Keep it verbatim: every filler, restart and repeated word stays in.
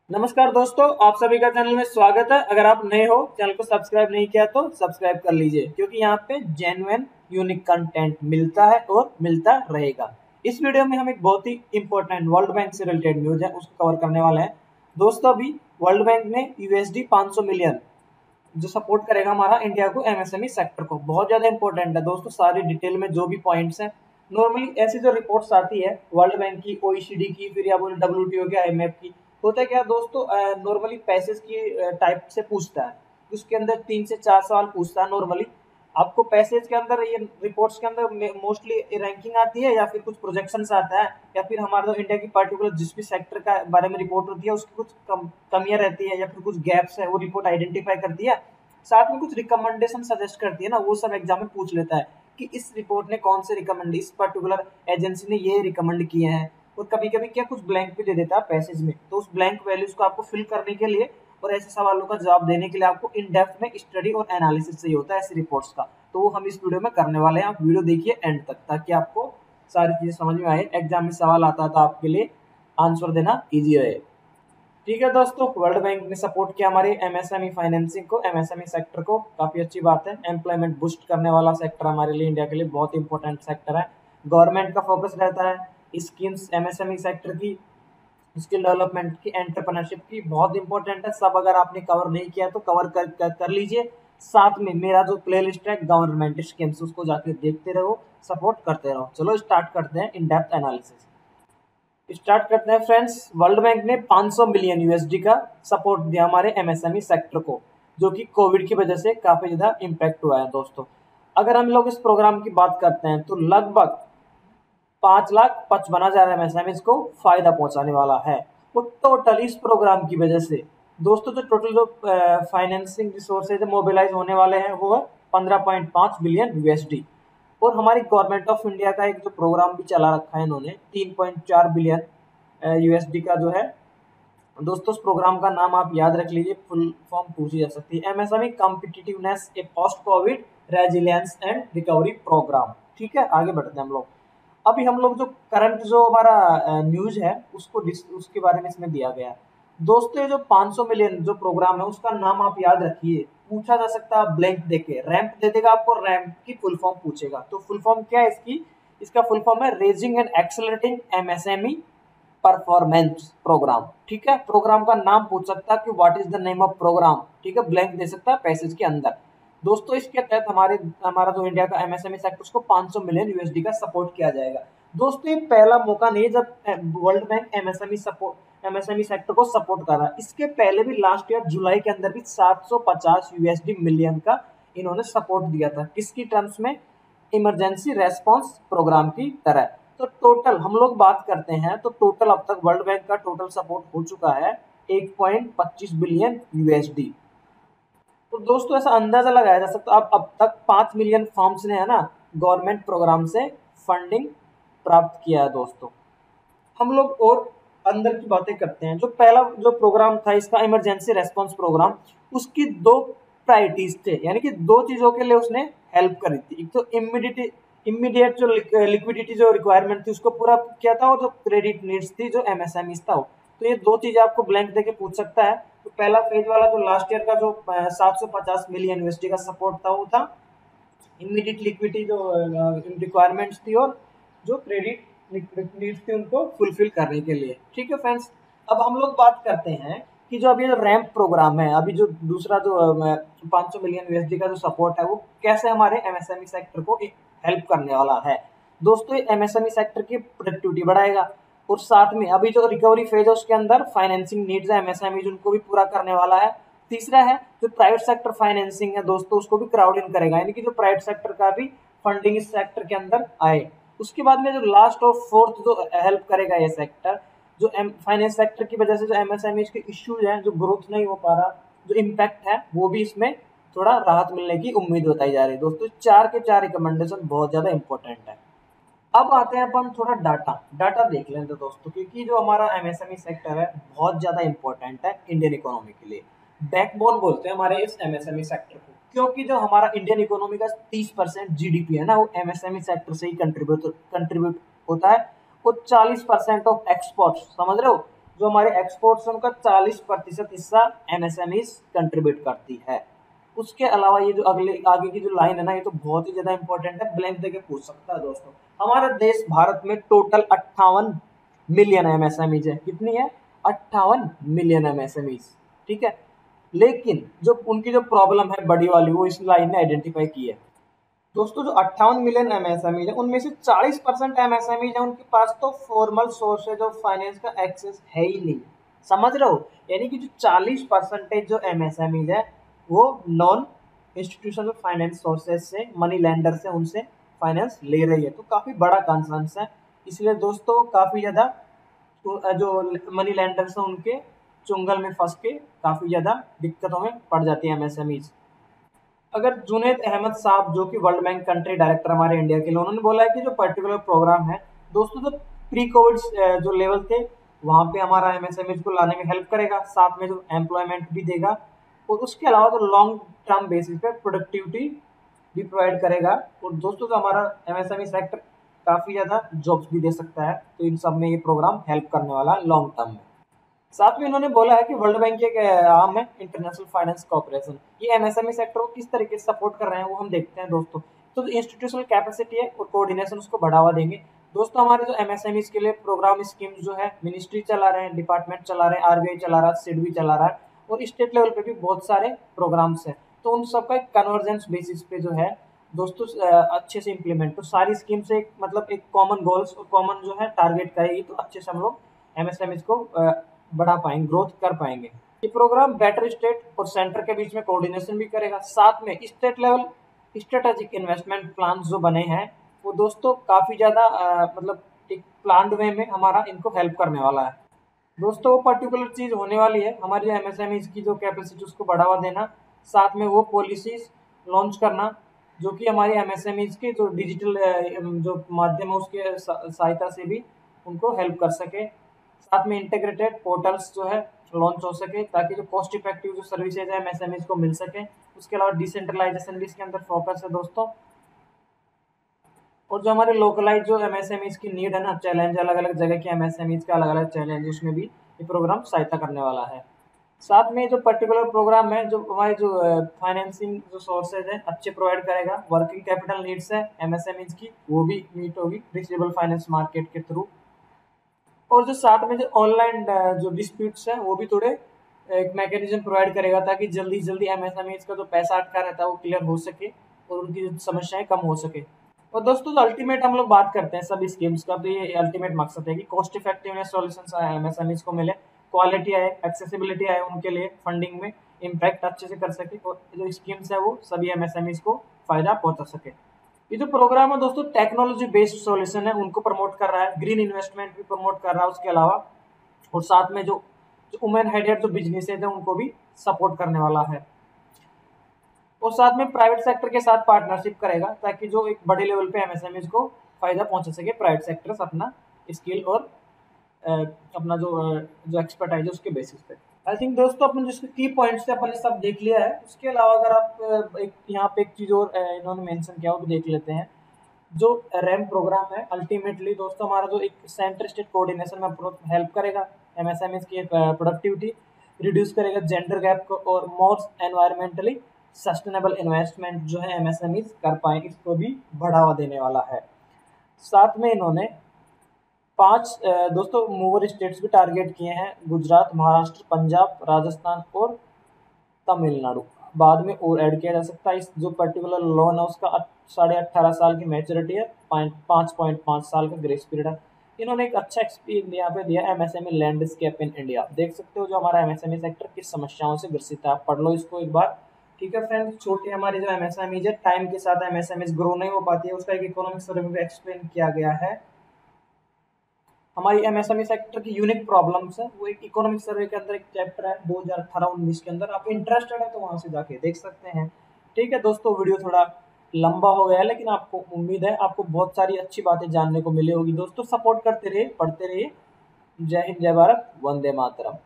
नमस्कार दोस्तों, आप सभी का चैनल में स्वागत है। अगर आप नए हो, चैनल को सब्सक्राइब नहीं किया तो सब्सक्राइब कर लीजिए, क्योंकि यहाँ पे जेन्युइन यूनिक कंटेंट मिलता है और मिलता रहेगा। इस वीडियो में हम एक बहुत ही इंपॉर्टेंट वर्ल्ड बैंक से रिलेटेड न्यूज है, उसको कवर करने वाले हैं। दोस्तों, अभी वर्ल्ड बैंक ने यूएसडी पाँच सौ मिलियन जो सपोर्ट करेगा हमारा इंडिया को, एमएसएमई सेक्टर को, बहुत ज्यादा इंपॉर्टेंट है दोस्तों। सारी डिटेल में जो भी पॉइंट्स हैं, नॉर्मली ऐसी जो रिपोर्ट्स आती है वर्ल्ड बैंक की, ओईसीडी की, फिर या बोले डब्ल्यूटीओ की, आईएमएफ की, होता है क्या दोस्तों, नॉर्मली पैसेज की टाइप से पूछता है। उसके अंदर तीन से चार सवाल पूछता है नॉर्मली। आपको पैसेज के अंदर, ये रिपोर्ट्स के अंदर मोस्टली रैंकिंग आती है, या फिर कुछ प्रोजेक्शंस आता है, या फिर हमारा जो इंडिया की पर्टिकुलर जिस भी सेक्टर का बारे में रिपोर्ट होती है उसकी कुछ कम कमियां रहती है, या फिर कुछ गैप्स है, वो रिपोर्ट आइडेंटिफाई करती है। साथ में कुछ रिकमेंडेशन सजेस्ट करती है ना, वो सब एग्जाम में पूछ लेता है कि इस रिपोर्ट ने कौन से रिकमेंड, इस पर्टिकुलर एजेंसी ने ये रिकमेंड किए हैं। और कभी कभी क्या कुछ ब्लैंक भी दे देता है पैसेज में, तो उस ब्लैंक वैल्यूज को आपको फिल करने के लिए और ऐसे सवालों का जवाब देने के लिए आपको इन डेप्थ में स्टडी और एनालिसिस चाहिए होता है ऐसी रिपोर्ट्स का। तो वो हम इस वीडियो में करने वाले हैं। आप वीडियो देखिए एंड तक, ताकि आपको सारी चीजें समझ में आए। एग्जाम में सवाल आता था, आपके लिए आंसर देना ईजी रहे। ठीक है दोस्तों, वर्ल्ड बैंक ने सपोर्ट किया हमारे एमएसएमई फाइनेंसिंग को, एमएसएमई सेक्टर को, काफी अच्छी बात है। एम्प्लॉयमेंट बूस्ट करने वाला सेक्टर हमारे लिए, इंडिया के लिए बहुत इंपॉर्टेंट सेक्टर है। गवर्नमेंट का फोकस रहता है स्कीम्स एमएसएमई सेक्टर की, स्किल डेवलपमेंट की, एंटरप्रेन्योरशिप की, बहुत इंपॉर्टेंट है। सब अगर आपने कवर नहीं किया तो कवर कर, कर, कर लीजिए। साथ में मेरा जो प्लेलिस्ट है गवर्नमेंट स्कीम्स, उसको जाके देखते रहो, सपोर्ट करते रहो। चलो स्टार्ट करते हैं इन डेप्थ एनालिसिस। स्टार्ट करते हैं फ्रेंड्स। वर्ल्ड बैंक ने पाँच सौ मिलियन यूएसडी का सपोर्ट दिया हमारे एमएसएमई सेक्टर को, जो कि कोविड की वजह से काफी ज्यादा इम्पैक्ट हुआ है दोस्तों। अगर हम लोग इस प्रोग्राम की बात करते हैं तो लगभग पांच लाख पचपन हजार एमएसएमई को फायदा पहुंचाने वाला है। वो टोटल इस प्रोग्राम की वजह से दोस्तों, जो टोटल जो फाइनेंसिंग रिसोर्सेज मोबिलाइज होने वाले हैं वो है पंद्रह पॉइंट पाँच बिलियन यूएसडी। और हमारी गवर्नमेंट ऑफ इंडिया का एक जो प्रोग्राम भी चला रखा है इन्होंने, तीन पॉइंट चार बिलियन यूएसडी का जो है दोस्तों। उस प्रोग्राम का नाम आप याद रख लीजिए, फुल फॉर्म पूछी जा सकती है, MSME competitiveness a post covid resilience and recovery programme. ठीक है, आगे बढ़ते हैं हम लोग। अभी हम लोग जो करंट जो हमारा न्यूज है उसको उसके बारे में इसमें दिया गया है दोस्तों। ये जो पाँच सौ मिलियन जो प्रोग्राम है उसका नाम आप याद रखिए, पूछा जा सकता है ब्लैंक देके, रैंप दे देगा आपको, रैंप की फुल फॉर्म पूछेगा। तो फुल फॉर्म क्या है इसकी? इसका फुल फॉर्म है raising and accelerating MSME performance programme. ठीक है, प्रोग्राम का नाम पूछ सकता है कि what is the name of programme. ठीक है, ब्लैंक दे सकता है पैसेज के अंदर। दोस्तों, इसके तहत हमारे हमारा जो इंडिया का एमएसएमई सेक्टर, उसको पाँच सौ मिलियन यूएसडी का सपोर्ट किया जाएगा। दोस्तों, ये पहला मौका नहीं जब world bank MSME support MSME sector को सपोर्ट कर रहा है। इसके पहले भी लास्ट ईयर जुलाई के अंदर भी सात सौ पचास यूएसडी मिलियन का इन्होंने सपोर्ट दिया था। किसकी टर्म्स में? इमरजेंसी रेस्पॉन्स प्रोग्राम की तरह। तो टोटल हम लोग बात करते हैं तो टोटल अब तक वर्ल्ड बैंक का टोटल सपोर्ट हो चुका है एक पॉइंट पच्चीस बिलियन यूएसडी। तो दोस्तों, ऐसा अंदाजा लगाया जा सकता है अब अब तक पांच मिलियन फर्म्स ने, है ना, गवर्नमेंट प्रोग्राम से फंडिंग प्राप्त किया है दोस्तों। हम लोग और अंदर की बातें करते हैं। जो पहला जो प्रोग्राम था इसका, इमरजेंसी रेस्पॉन्स प्रोग्राम, उसकी दो प्रायोरिटीज थे, यानी कि दो चीजों के लिए उसने हेल्प करी थी। एक तो इमीडिएट इमीडिएट जो लिक्विडिटी जो रिक्वायरमेंट थी उसको पूरा किया था, और जो क्रेडिट नीड्स थी जो एमएसएमई था। तो ये दो चीजें आपको ब्लैंक देके पूछ सकता है। तो पहला फेज वाला जो लास्ट ईयर का जो सात सौ पचास मिलियन यूएसडी का सपोर्ट था, वो था इमीडिएट लिक्विडिटी जो रिक्वायरमेंट्स थी और जो क्रेडिट नीड्स थी उनको फुलफिल करने के लिए। ठीक है फ्रेंड्स, अब हम लोग बात करते हैं कि जो अभी जो रैंप प्रोग्राम है, अभी जो दूसरा जो पाँच सौ मिलियन यूएसडी का जो सपोर्ट है, वो कैसे हमारे एमएसएमई सेक्टर को हेल्प करने वाला है। दोस्तों, एमएसएमई सेक्टर की प्रोडक्टिविटी बढ़ाएगा, और साथ में अभी जो रिकवरी फेज है उसके अंदर फाइनेंसिंग नीड्स है एमएसएमई उनको भी पूरा करने वाला है। तीसरा है जो प्राइवेट सेक्टर फाइनेंसिंग है दोस्तों, उसको भी क्राउड इन करेगा, यानी कि जो प्राइवेट सेक्टर का भी फंडिंग इस सेक्टर के अंदर आए। उसके बाद में जो लास्ट और फोर्थ जो हेल्प करेगा ये सेक्टर, जो फाइनेंस सेक्टर की वजह से जो एमएसएमई के इश्यूज हैं, जो ग्रोथ नहीं हो पा रहा, जो इम्पैक्ट है, वो भी इसमें थोड़ा राहत मिलने की उम्मीद बताई जा रही है। दोस्तों, चार के चार रिकमेंडेशन बहुत ज्यादा इंपॉर्टेंट है। अब आते हैं अपन थोड़ा डाटा डाटा देख लें तो दोस्तों, क्योंकि जो हमारा एमएसएमई सेक्टर है बहुत ज्यादा इंपॉर्टेंट है इंडियन इकोनॉमी के लिए। बैकबोन बोलते हैं हमारे इस एमएसएमई सेक्टर को, क्योंकि जो हमारा इंडियन इकोनॉमी का तीस परसेंट जीडीपी है ना, वो एमएसएमई सेक्टर से ही कंट्रीब्यूट कंट्रीब्यूट होता है। वो चालीस परसेंट ऑफ एक्सपोर्ट, समझ रहे हो, जो हमारे एक्सपोर्ट्स उनका चालीस प्रतिशत हिस्सा एमएसएमईज कंट्रीब्यूट करती है। उसके अलावा ये जो अगले आगे की जो लाइन है ना, ये तो बहुत ही ज्यादा इंपॉर्टेंट है, ब्लैंक देके पूछ सकता है दोस्तों। हमारा देश भारत में टोटल अट्ठावन मिलियन एमएसएमईज है। कितनी है? अट्ठावन मिलियन एमएसएमईज। ठीक है, लेकिन जो उनकी जो प्रॉब्लम है बड़ी वाली, वो इस लाइन ने आइडेंटिफाई की है दोस्तों। जो अट्ठावन मिलियन एमएसएमई है, उनमें से चालीस परसेंट एमएसएमई है उनके पास तो फॉर्मल सोर्सेज ऑफ फाइनेंस का एक्सेस है ही नहीं। समझ रहे हो? यानी कि जो चालीस परसेंटेज जो एमएसएमई है वो नॉन इंस्टीट्यूशनल फाइनेंस सोर्सेज से, मनी लेंडर से उनसे फाइनेंस ले रही है। तो काफी बड़ा कंसर्न है। इसलिए दोस्तों काफी ज्यादा जो मनी लेंडर्स हैं उनके चुंगल में फंस के काफी ज्यादा दिक्कतों में पड़ जाती है एमएसएमईज। अगर जुनैद अहमद साहब जो कि वर्ल्ड बैंक कंट्री डायरेक्टर हमारे इंडिया के लिए, उन्होंने बोला है कि जो पर्टिकुलर प्रोग्राम है दोस्तों, जो प्री कोविड जो लेवल थे वहाँ पे हमारा एमएसएमई को लाने में हेल्प करेगा, साथ में जो एम्प्लॉयमेंट भी देगा, और उसके अलावा जो लॉन्ग टर्म बेसिस पे प्रोडक्टिविटी भी प्रोवाइड करेगा। और दोस्तों जो हमारा एमएसएमई सेक्टर काफ़ी ज़्यादा जॉब्स भी दे सकता है, तो इन सब में ये प्रोग्राम हेल्प करने वाला है लॉन्ग टर्म में। साथ में इन्होंने बोला है कि वर्ल्ड बैंक की एक आर्म है इंटरनेशनल फाइनेंस कॉर्पोरेशन, ये एमएसएमई सेक्टर को किस तरीके से सपोर्ट कर रहे हैं वो हम देखते हैं दोस्तों। तो इंस्टीट्यूशनल कैपेसिटी है और कोऑर्डिनेशन उसको बढ़ावा देंगे दोस्तों। हमारे जो एमएसएमईज के लिए प्रोग्राम स्कीम्स जो है मिनिस्ट्री चला रहे हैं, डिपार्टमेंट चला रहे हैं, आरबीआई चला रहा है, सिडबी चला रहा है, और स्टेट लेवल पे भी बहुत सारे प्रोग्राम्स हैं। तो उन सबका एक कन्वर्जेंस बेसिस पे जो है दोस्तों अच्छे से इम्प्लीमेंट, तो सारी स्कीम से एक मतलब एक कॉमन गोल्स और कॉमन जो है टारगेट करेगी, तो अच्छे से हम लोग एमएसएमईज को बढ़ा पाएंगे, ग्रोथ कर पाएंगे। ये प्रोग्राम बेटर स्टेट और सेंटर के बीच में कोऑर्डिनेशन भी करेगा। साथ में state level strategic investment plan जो बने हैं वो दोस्तों काफी ज्यादा मतलब एक प्लान्ड वे में हमारा इनको हेल्प करने वाला है दोस्तों। वो पर्टिकुलर चीज होने वाली है हमारी एमएसएमईज की जो कैपेसिटी उसको बढ़ावा देना, साथ में वो पॉलिसीज लॉन्च करना जो कि हमारी एमएसएमईज के जो डिजिटल जो माध्यम है उसके सहायता से भी उनको हेल्प कर सके। साथ में इंटीग्रेटेड पोर्टल्स जो है लॉन्च हो सके ताकि जो कॉस्ट इफेक्टिव जो सर्विसेज है एमएसएमईज को मिल सके। उसके अलावा डिसेंट्रलाइजेशन भी इसके अंदर फोकस है दोस्तों। और जो हमारे लोकलाइज जो एमएसएमईज की नीड है ना, चैलेंज अलग अलग जगह के एमएसएमईज का अलग अलग चैलेंज, उसमें भी ये प्रोग्राम सहायता करने वाला है। साथ में जो पर्टिकुलर प्रोग्राम है जो हमारे जो फाइनेंसिंग जो सोर्सेज है अच्छे प्रोवाइड करेगा। वर्किंग कैपिटल नीड्स है एमएसएमईज की वो भी मीट होगी रिजनेबल फाइनेंस मार्केट के थ्रू। और जो साथ में जो ऑनलाइन जो डिस्प्यूट्स है वो भी थोड़े एक मैकेनिज्म प्रोवाइड करेगा ताकि जल्दी जल्दी एमएसएमईज का जो पैसा अटका रहता है वो क्लियर हो सके और उनकी जो समस्याएं कम हो सके। और दोस्तों जो अल्टीमेट हम लोग बात करते हैं सभी स्कीम्स का, तो ये अल्टीमेट मकसद है कि कॉस्ट इफेक्टिवनेस सॉल्यूशंस एमएसएमईज को मिले, क्वालिटी आए, एक्सेसिबिलिटी आए उनके लिए, फंडिंग में इम्पैक्ट अच्छे से कर सके, और जो स्कीम्स है वो सभी एमएसएमईज को फायदा पहुंचा सके। ये जो प्रोग्राम है दोस्तों टेक्नोलॉजी बेस्ड सॉल्यूशन है उनको प्रमोट कर रहा है, ग्रीन इन्वेस्टमेंट भी प्रमोट कर रहा है उसके अलावा, और साथ में जो वुमेन हेडेड जो बिजनेस है उनको भी सपोर्ट करने वाला है। और साथ में प्राइवेट सेक्टर के साथ पार्टनरशिप करेगा ताकि जो एक बड़े लेवल पे एमएसएमईज को फायदा पहुंचा सके। प्राइवेट सेक्टर अपना स्किल और अपना जो जो एक्सपर्टाइज है उसके बेसिस पे। आई थिंक दोस्तों अपन जिसके की पॉइंट्स थे अपन ने सब देख लिया है। उसके अलावा अगर आप एक यहाँ पे एक चीज और इन्होंने मेंशन किया वो देख लेते हैं। जो रैम प्रोग्राम है अल्टीमेटली दोस्तों हमारा जो एक सेंटर स्टेट कोऑर्डिनेशन में हेल्प करेगा, एमएसएमईज की प्रोडक्टिविटी रिड्यूस करेगा, जेंडर गैप को, और मोर एनवायरमेंटली सस्टेनेबल इन्वेस्टमेंट जो है एमएसएमईज कर पाए इसको भी बढ़ावा देने वाला है। साथ में इन्होंने पांच दोस्तों मूवर स्टेट्स भी टारगेट किए हैं, गुजरात, महाराष्ट्र, पंजाब, राजस्थान और तमिलनाडु। बाद में और ऐड किया जा सकता है। इस जो पर्टिकुलर लोन है उसका साढ़े अट्ठारह साल की मैच्योरिटी है, पाँच पॉइंट पाँच साल का ग्रेस पीरियड है। इन्होंने एक अच्छा एक्सपीरियंस यहाँ पे दिया एमएसएमई लैंडस्केप इन इंडिया। देख सकते हो जो हमारा एमएसएमई सेक्टर किस समस्याओं से ग्रसित है, आप पढ़ लो इसको एक बार। ठीक है फ्रेंड्स, छोटी हमारी जो एमएसएमईज है टाइम के साथ एमएसएमईज ग्रो नहीं हो पाती है, उसका एक इकोनॉमिक सर्वे में एक्सप्लेन किया गया है। हमारी एमएसएमई सेक्टर की यूनिक प्रॉब्लम्स है वो एक इकोनॉमिक सर्वे के अंदर एक चैप्टर है दो हज़ार अठारह उन्नीस के अंदर, आप इंटरेस्टेड है तो वहां से जाके देख सकते हैं। ठीक है दोस्तों, वीडियो थोड़ा लंबा हो गया है लेकिन आपको उम्मीद है आपको बहुत सारी अच्छी बातें जानने को मिली होगी। दोस्तों सपोर्ट करते रहिए, पढ़ते रहिए। जय हिंद, जय भारत, वंदे मातरम।